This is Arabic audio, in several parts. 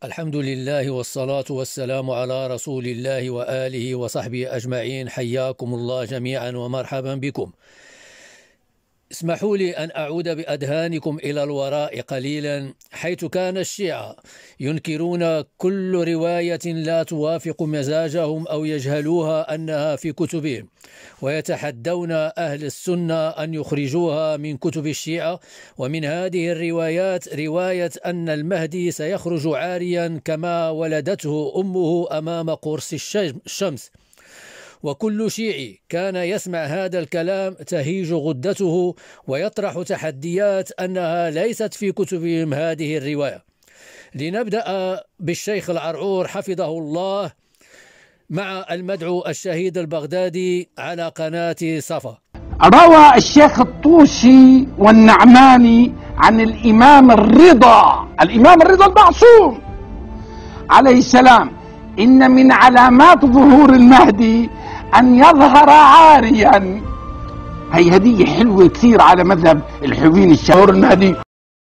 الحمد لله والصلاة والسلام على رسول الله وآله وصحبه أجمعين. حياكم الله جميعا ومرحبا بكم. اسمحوا لي أن أعود بأذهانكم إلى الوراء قليلا، حيث كان الشيعة ينكرون كل رواية لا توافق مزاجهم أو يجهلوها أنها في كتبهم، ويتحدون أهل السنة أن يخرجوها من كتب الشيعة. ومن هذه الروايات رواية أن المهدي سيخرج عاريا كما ولدته أمه أمام قرص الشمس. وكل شيعي كان يسمع هذا الكلام تهيج غدته ويطرح تحديات أنها ليست في كتبهم هذه الرواية. لنبدأ بالشيخ العرعور حفظه الله مع المدعو الشهيد البغدادي على قناة صفا. روى الشيخ الطوسي والنعماني عن الإمام الرضا المعصوم عليه السلام: إن من علامات ظهور المهدي أن يظهر عاريا. هي هدية حلوة كثير على مذهب الحلوين الشهور المهدي.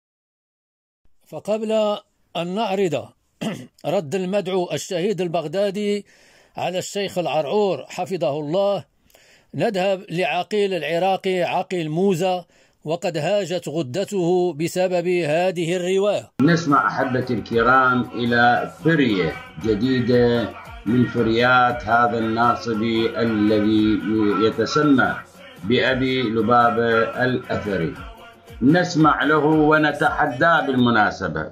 فقبل أن نعرض رد المدعو الشهيد البغدادي على الشيخ العرعور حفظه الله، نذهب لعقيل العراقي عقيل موزة، وقد هاجت غدته بسبب هذه الرواية. نسمع أحبتي الكرام إلى فرية جديدة من فريات هذا الناصبي الذي يتسمى بأبي لبابة الأثري. نسمع له ونتحداه بالمناسبة،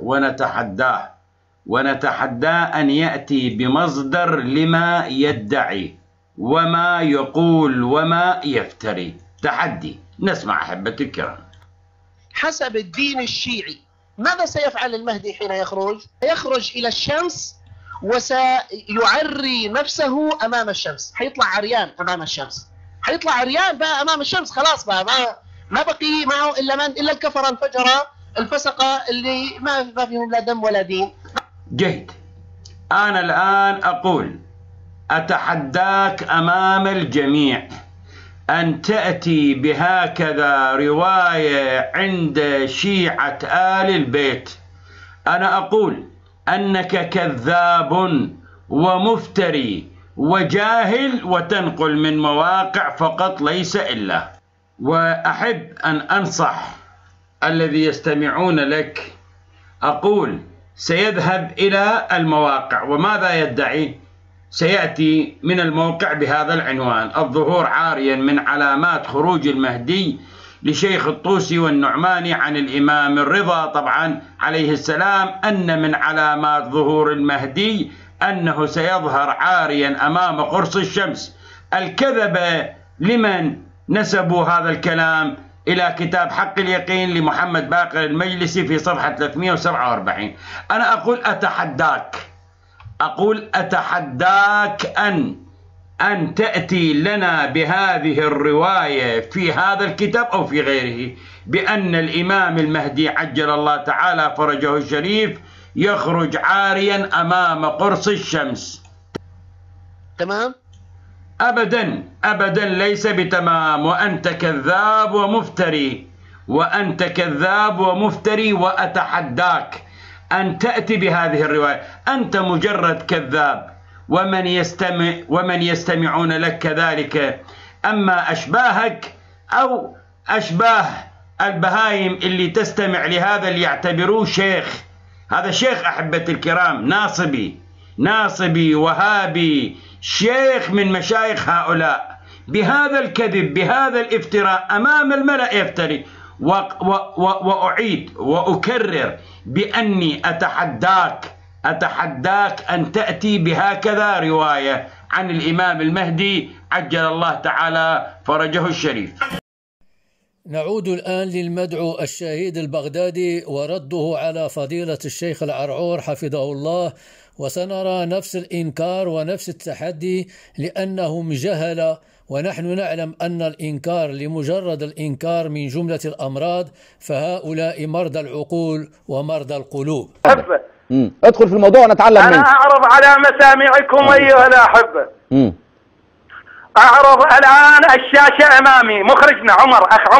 ونتحداه أن يأتي بمصدر لما يدعي وما يقول وما يفتري. تحدي. نسمع أحبتي الكرام. حسب الدين الشيعي ماذا سيفعل المهدي حين يخرج؟ يخرج إلى الشمس وسيعري نفسه أمام الشمس. حيطلع عريان أمام الشمس، حيطلع عريان بقى أمام الشمس. خلاص بقى ما بقي معه إلا الكفرة الفجرة الفسقة اللي ما فيهم لا دم ولا دين. جيد. أنا الآن أقول أتحداك أمام الجميع أن تأتي بهكذا رواية عند شيعة آل البيت. أنا أقول أنك كذاب ومفتري وجاهل وتنقل من مواقع فقط ليس إلا. وأحب أن أنصح الذي يستمعون لك، أقول سيذهب إلى المواقع. وماذا يدعي؟ سيأتي من الموقع بهذا العنوان: الظهور عاريا من علامات خروج المهدي لشيخ الطوسي والنعماني عن الإمام الرضا طبعا عليه السلام، أن من علامات ظهور المهدي أنه سيظهر عاريا أمام قرص الشمس. الكذبة لمن نسبوا هذا الكلام؟ إلى كتاب حق اليقين لمحمد باقر المجلسي في صفحة 347. أنا أقول أتحداك أن تأتي لنا بهذه الرواية في هذا الكتاب أو في غيره، بأن الإمام المهدي عجل الله تعالى فرجه الشريف يخرج عاريا أمام قرص الشمس. تمام؟ أبدا ليس بتمام. وأنت كذاب ومفتري، وأتحداك أن تأتي بهذه الرواية. أنت مجرد كذاب، ومن يستمعون لك كذلك. أما أشباهك أو أشباه البهايم اللي تستمع لهذا اللي يعتبروه شيخ، هذا شيخ أحبتي الكرام، ناصبي وهابي، شيخ من مشايخ هؤلاء. بهذا الكذب، بهذا الافتراء أمام الملأ يفتري. وأعيد وأكرر بأني أتحداك أن تأتي بهكذا رواية عن الإمام المهدي عجل الله تعالى فرجه الشريف. نعود الآن للمدعو الشهيد البغدادي ورده على فضيلة الشيخ العرعور حفظه الله، وسنرى نفس الإنكار ونفس التحدي لأنهم جهلة، ونحن نعلم أن الإنكار لمجرد الإنكار من جملة الأمراض، فهؤلاء مرضى العقول ومرضى القلوب. ادخل في الموضوع ونتعلم منك. أنا أعرض على مسامعكم أيها الأحبة. أعرض الآن الشاشة أمامي، مخرجنا أخ عمر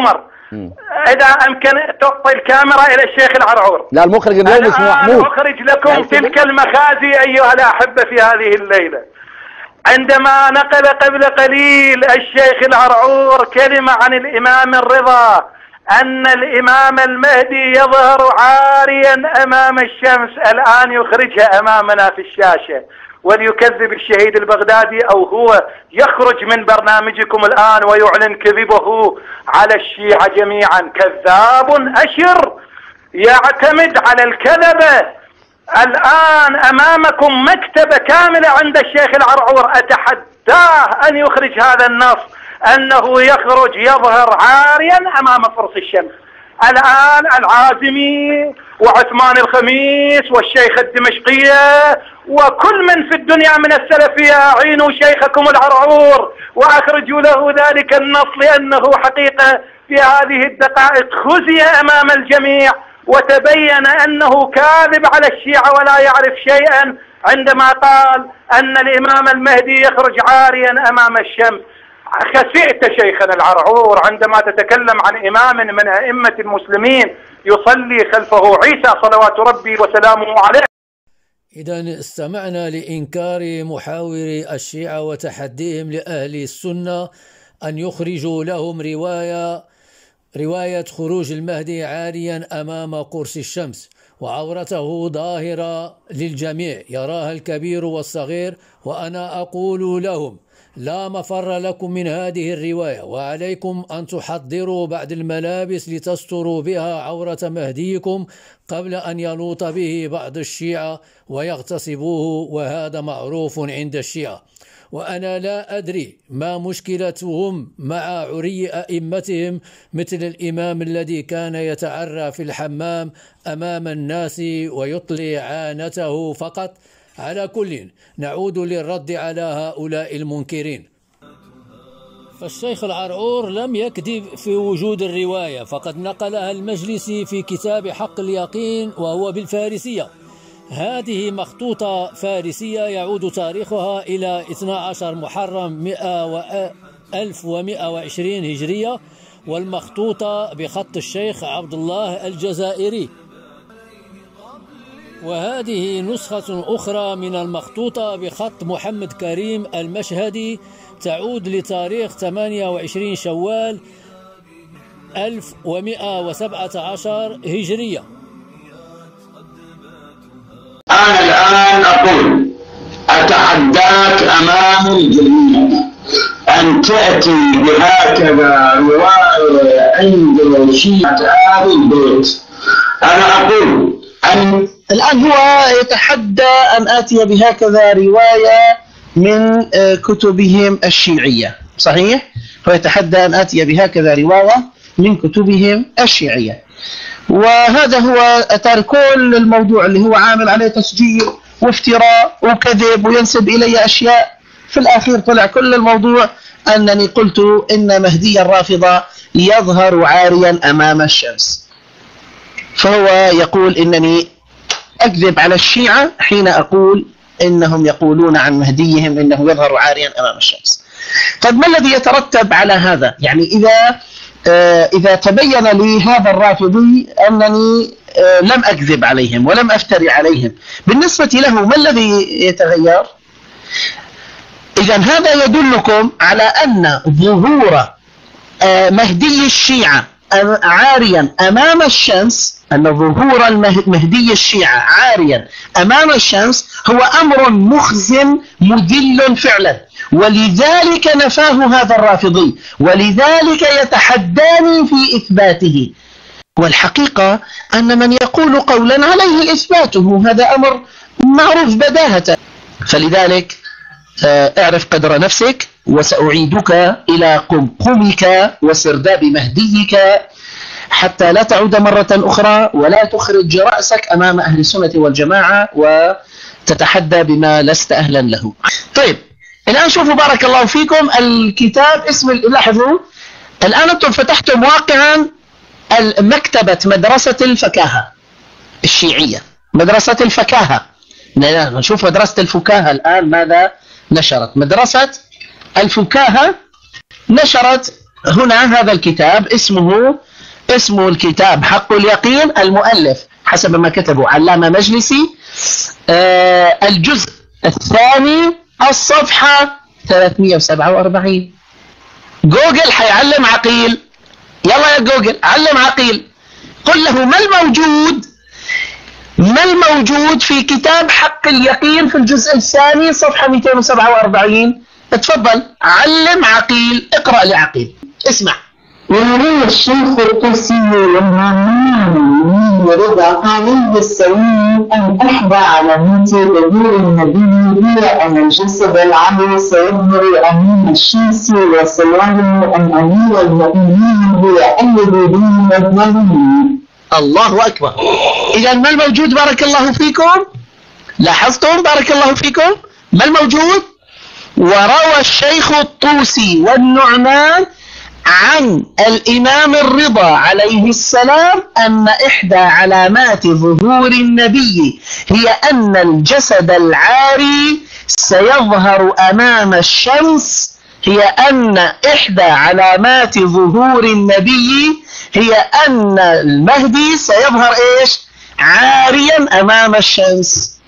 إذا أمكن تعطي الكاميرا إلى الشيخ العرعور. لا المخرج اليوم اسمه محمود. أخرج لكم تلك المخازي أيها الأحبة في هذه الليلة. عندما نقل قبل قليل الشيخ العرعور كلمة عن الإمام الرضا أن الإمام المهدي يظهر عاريا أمام الشمس، الآن يخرجها أمامنا في الشاشة وليكذب الشهيد البغدادي، أو هو يخرج من برنامجكم الآن ويعلن كذبه على الشيعة جميعا. كذاب أشر يعتمد على الكذبة. الآن أمامكم مكتبة كاملة عند الشيخ العرعور، أتحداه أن يخرج هذا النص أنه يخرج يظهر عاريا أمام فرس الشمس. الآن العازمي وعثمان الخميس والشيخ الدمشقية وكل من في الدنيا من السلفية أعينوا شيخكم العرعور وأخرجوا له ذلك النص، لأنه حقيقة في هذه الدقائق خزي أمام الجميع وتبين أنه كاذب على الشيعة ولا يعرف شيئا عندما قال أن الإمام المهدي يخرج عاريا أمام الشمس. خسئت شيخنا العرعور عندما تتكلم عن إمام من أئمة المسلمين يصلي خلفه عيسى صلوات ربي وسلامه عليه. إذا استمعنا لإنكار محاور الشيعة وتحديهم لأهل السنة أن يخرجوا لهم رواية خروج المهدي عاريا أمام قرص الشمس وعورته ظاهرة للجميع يراها الكبير والصغير. وأنا أقول لهم لا مفر لكم من هذه الرواية، وعليكم أن تحضروا بعض الملابس لتستروا بها عورة مهديكم قبل أن يلوط به بعض الشيعة ويغتصبوه، وهذا معروف عند الشيعة. وأنا لا أدري ما مشكلتهم مع عري أئمتهم مثل الإمام الذي كان يتعرى في الحمام أمام الناس ويطلي عانته فقط. على كل نعود للرد على هؤلاء المنكرين. فالشيخ العرعور لم يكذب في وجود الرواية، فقد نقلها المجلسي في كتاب حق اليقين وهو بالفارسية. هذه مخطوطة فارسية يعود تاريخها إلى 12 محرم 1120 هجرية، والمخطوطة بخط الشيخ عبد الله الجزائري. وهذه نسخة أخرى من المخطوطة بخط محمد كريم المشهدي تعود لتاريخ 28 شوال 1117 هجرية. أنا الآن أقول أتحداك أمام الجميع أن تأتي بهكذا رواية عند شيعة آل البيت. أنا أقول أن الآن هو يتحدى أن آتي بهكذا رواية من كتبهم الشيعية، صحيح؟ هو يتحدى أن آتي بهكذا رواية من كتبهم الشيعية، وهذا هو أتار كل الموضوع اللي هو عامل عليه تسجيل وافتراء وكذب وينسب إلي أشياء. في الأخير طلع كل الموضوع أنني قلت إن مهدي الرافضة يظهر عاريا أمام الشمس، فهو يقول إنني أكذب على الشيعة حين أقول إنهم يقولون عن مهديهم إنه يظهر عاريا أمام الشمس. طيب ما الذي يترتب على هذا؟ يعني إذا تبين لي هذا الرافضي أنني لم أكذب عليهم ولم أفتري عليهم، بالنسبة له ما الذي يتغير؟ إذا هذا يدلكم على أن ظهور مهدي الشيعة عاريا أمام الشمس، أن ظهور مهدي الشيعة عاريا أمام الشمس هو أمر مخزن مذل فعلا، ولذلك نفاه هذا الرافضي، ولذلك يتحداني في إثباته. والحقيقة أن من يقول قولا عليه إثباته، هذا أمر معروف بداهة. فلذلك اعرف قدر نفسك، وسأعيدك إلى قمقمك وسرداب مهديك حتى لا تعود مرة أخرى ولا تخرج رأسك أمام أهل السنة والجماعة وتتحدى بما لست أهلا له. طيب الآن شوفوا بارك الله فيكم الكتاب اسم، لاحظوا الآن أنتم فتحتم واقعا مكتبة مدرسة الفكاهة الشيعية، مدرسة الفكاهة. نشوف مدرسة الفكاهة الآن ماذا نشرت. مدرسة الفكاهة نشرت هنا هذا الكتاب اسمه اسمه الكتاب حق اليقين. المؤلف حسب ما كتبه علامة مجلسي، الجزء الثاني الصفحة 347. جوجل حيعلم عقيل، يلا يا جوجل علم عقيل، قل له ما الموجود في كتاب حق اليقين في الجزء الثاني صفحة 247. اتفضل علم عقيل، اقرأ لعقيل، اسمع. ويروي الشيخ الطوسي والنعمان رضا عليه السلام أن إحدى علامات ظهور النبي هي أن الجسد العلوي سيظهر أمام الشمس، وسيعلم أن أمير المؤمنين هو الذي بين الظالمين. الله أكبر. إذا ما الموجود بارك الله فيكم؟ لاحظتم بارك الله فيكم ما الموجود؟ وروى الشيخ الطوسي والنعمان عن الإمام الرضا عليه السلام أن إحدى علامات ظهور النبي هي أن الجسد العاري سيظهر أمام الشمس. هي أن إحدى علامات ظهور النبي هي أن المهدي سيظهر إيش؟ عاريا أمام الشمس.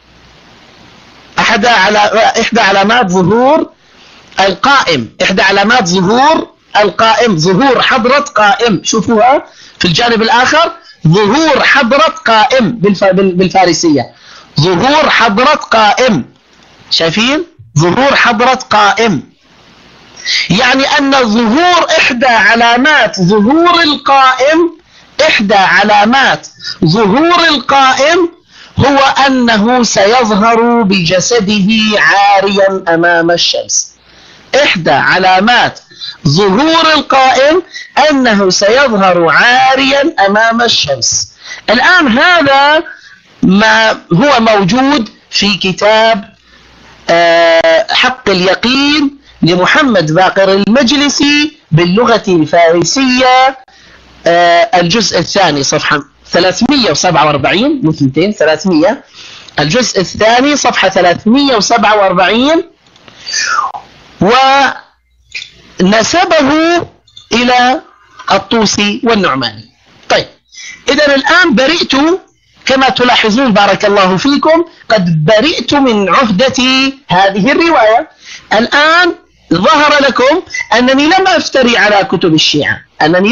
إحدى علامات ظهور القائم، إحدى علامات ظهور القائم، ظهور حضرة قائم. شوفوها في الجانب الآخر، ظهور حضرة قائم بالفارسية، ظهور حضرة قائم. شايفين؟ ظهور حضرة قائم، يعني أن ظهور إحدى علامات ظهور القائم، إحدى علامات ظهور القائم هو أنه سيظهر بجسده عاريا أمام الشمس. إحدى علامات ظهور القائم أنه سيظهر عاريا أمام الشمس. الآن هذا ما هو موجود في كتاب حق اليقين لمحمد باقر المجلسي باللغة الفارسية، الجزء الثاني صفحة 347 مو 200 300، الجزء الثاني صفحة 347، ونسبه إلى الطوسي والنعماني. طيب إذا الآن برئت كما تلاحظون بارك الله فيكم، قد برئت من عهدة هذه الرواية. الآن ظهر لكم أنني لم أفتري على كتب الشيعة،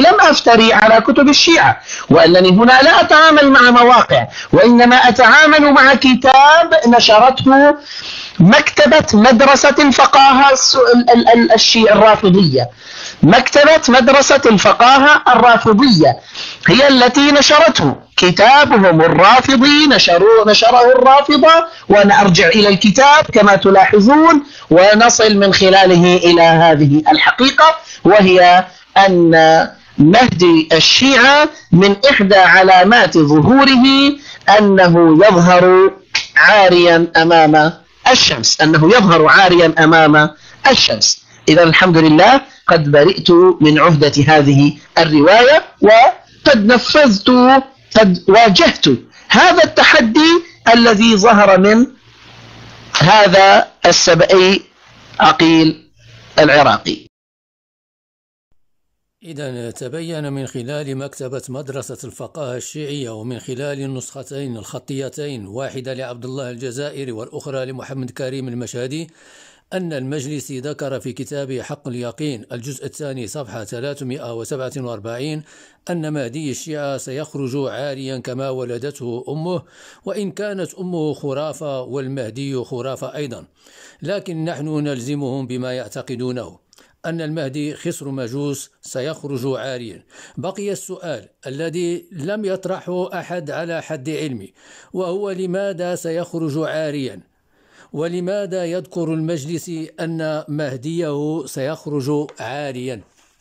وأنني هنا لا أتعامل مع مواقع، وإنما أتعامل مع كتاب نشرته مكتبة مدرسة الفقاهة الرافضية. مكتبة مدرسة الفقاهة الرافضية هي التي نشرته، كتابهم الرافضي نشره الرافضة، وأنا أرجع إلى الكتاب كما تلاحظون ونصل من خلاله إلى هذه الحقيقة، وهي أن مهدي الشيعة من إحدى علامات ظهوره أنه يظهر عاريا أمام الشمس، إذا الحمد لله قد برئت من عهدة هذه الرواية، وقد نفذت، قد واجهت هذا التحدي الذي ظهر من هذا السبئي عقيل العراقي. إذا تبين من خلال مكتبة مدرسة الفقاهة الشيعية ومن خلال النسختين الخطيتين، واحدة لعبد الله الجزائري والأخرى لمحمد كريم المشهدي، أن المجلسي ذكر في كتابه حق اليقين الجزء الثاني صفحة 347 أن مهدي الشيعة سيخرج عاريا كما ولدته أمه، وإن كانت أمه خرافة والمهدي خرافة أيضا، لكن نحن نلزمهم بما يعتقدونه أن المهدي خسر مجوس سيخرج عاريا. بقي السؤال الذي لم يطرحه أحد على حد علمي، وهو لماذا سيخرج عاريا؟ ولماذا يذكر المجلسي أن مهديه سيخرج عاريا؟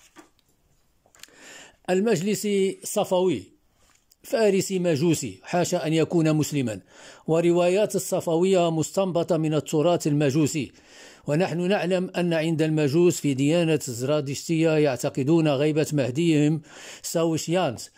المجلسي صفوي فارسي مجوسي، حاشا أن يكون مسلما، وروايات الصفوية مستنبطة من التراث المجوسي، ونحن نعلم أن عند المجوس في ديانة الزرادشتية يعتقدون غيبة مهديهم ساوشيانت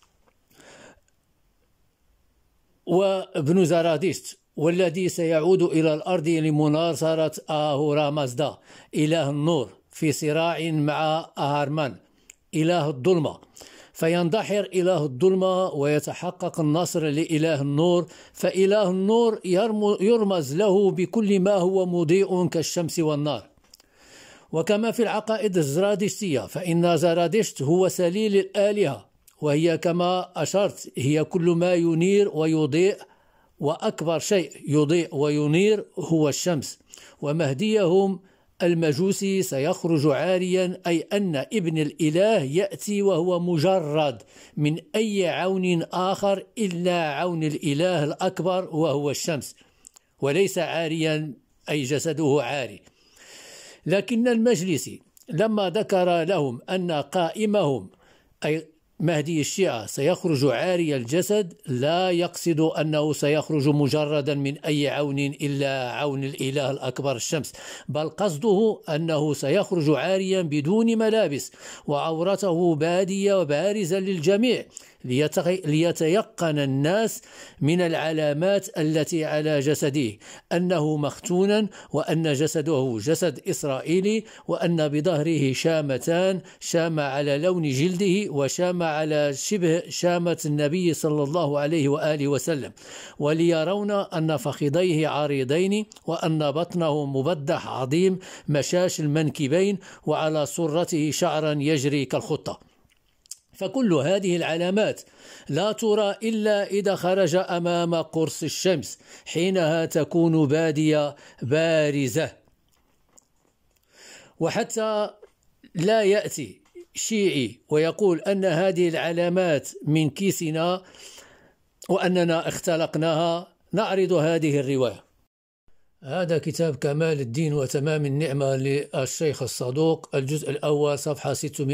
وابن زرادشت، والذي سيعود إلى الأرض لمناصرة آهورا مازدا إله النور في صراع مع أهرمان إله الظلمة. فيندحر إله الظلمة ويتحقق النصر لإله النور، فإله النور يرمز له بكل ما هو مضيء كالشمس والنار. وكما في العقائد الزرادشتية فإن زرادشت هو سليل الآلهة، وهي كما أشرت هي كل ما ينير ويضيء، وأكبر شيء يضيء وينير هو الشمس. ومهديهم المجوسي سيخرج عاريا، أي أن ابن الإله يأتي وهو مجرد من أي عون آخر إلا عون الإله الأكبر وهو الشمس، وليس عاريا أي جسده عاري. لكن المجلسي لما ذكر لهم أن قائمهم أي مهدي الشيعة سيخرج عاري الجسد، لا يقصد أنه سيخرج مجردا من أي عون إلا عون الإله الأكبر الشمس، بل قصده أنه سيخرج عاريا بدون ملابس وعورته بادية وبارزة للجميع، ليتيقن الناس من العلامات التي على جسده أنه مختونا، وأن جسده جسد إسرائيلي، وأن بظهره شامتان، شامة على لون جلده وشامة على شبه شامة النبي صلى الله عليه وآله وسلم، وليرون أن فخذيه عريضين، وأن بطنه مبدح عظيم مشاش المنكبين، وعلى سرته شعرا يجري كالخطة. فكل هذه العلامات لا ترى إلا إذا خرج أمام قرص الشمس، حينها تكون بادية بارزة. وحتى لا يأتي شيعي ويقول أن هذه العلامات من كيسنا وأننا اختلقناها، نعرض هذه الرواية. هذا كتاب كمال الدين وتمام النعمة للشيخ الصدوق، الجزء الأول صفحة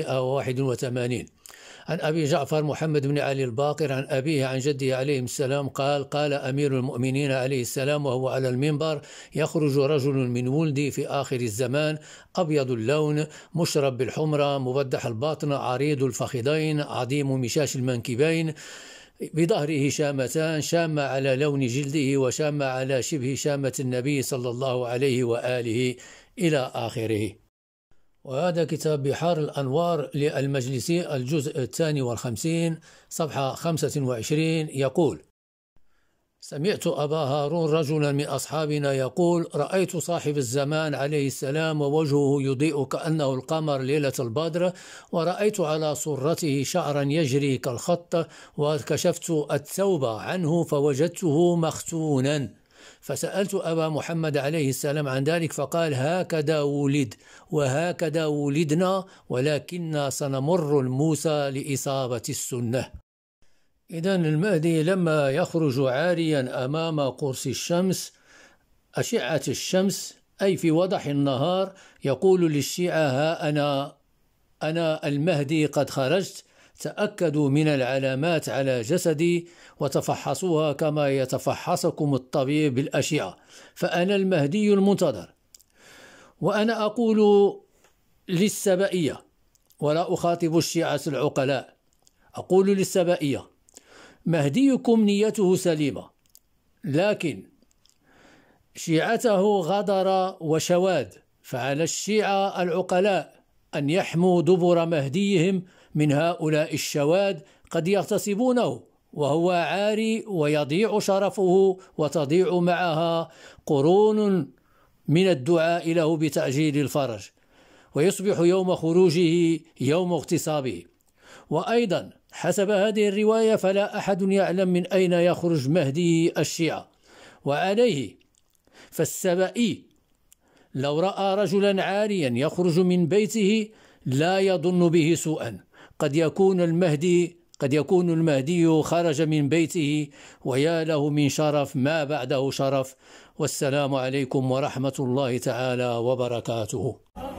681، عن أبي جعفر محمد بن علي الباقر عن أبيه عن جده عليه السلام قال: قال أمير المؤمنين عليه السلام وهو على المنبر: يخرج رجل من ولدي في آخر الزمان، أبيض اللون، مشرب بالحمرة، مبدح الباطن، عريض الفخذين، عظيم مشاش المنكبين، بظهره شامتان، شامة على لون جلده وشامة على شبه شامة النبي صلى الله عليه وآله إلى آخره. وهذا كتاب بحار الأنوار للمجلسي، الجزء 52 صفحة 25، يقول: سمعت أبا هارون رجلا من أصحابنا يقول: رأيت صاحب الزمان عليه السلام ووجهه يضيء كأنه القمر ليلة البدر، ورأيت على صرته شعرا يجري كالخط، وكشفت الثوب عنه فوجدته مختونا، فسألت أبا محمد عليه السلام عن ذلك فقال: هكذا ولد وهكذا ولدنا، ولكننا سنمر الموسى لإصابة السنة. إذن المهدي لما يخرج عاريا أمام قرص الشمس، أشعة الشمس، أي في وضح النهار، يقول للشيعة: ها أنا المهدي قد خرجت، تأكدوا من العلامات على جسدي وتفحصوها كما يتفحصكم الطبيب بالأشعة، فأنا المهدي المنتظر. وأنا أقول للسبائية، ولا أخاطب الشيعة العقلاء، أقول للسبائية: مهديكم نيته سليمة، لكن شيعته غدر وشواذ، فعلى الشيعة العقلاء أن يحموا دبر مهديهم من هؤلاء الشواذ، قد يغتصبونه وهو عاري ويضيع شرفه، وتضيع معها قرون من الدعاء له بتعجيل الفرج، ويصبح يوم خروجه يوم اغتصابه. وأيضا حسب هذه الرواية فلا أحد يعلم من أين يخرج مهدي الشيعة، وعليه فالسبائي لو رأى رجلا عاريا يخرج من بيته لا يظن به سوءا، قد يكون المهدي خرج من بيته، ويا له من شرف ما بعده شرف. والسلام عليكم ورحمة الله تعالى وبركاته.